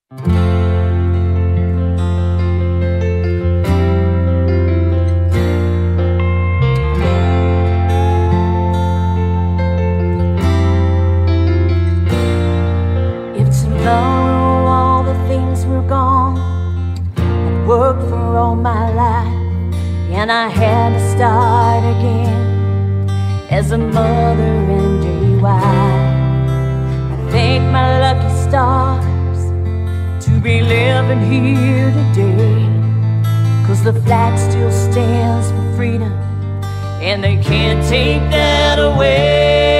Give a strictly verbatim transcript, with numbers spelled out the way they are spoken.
Worked for all my life, and I had to start again as a mother and a wife. I thank my lucky stars to be living here today, 'cause the flag still stands for freedom, and they can't take that away.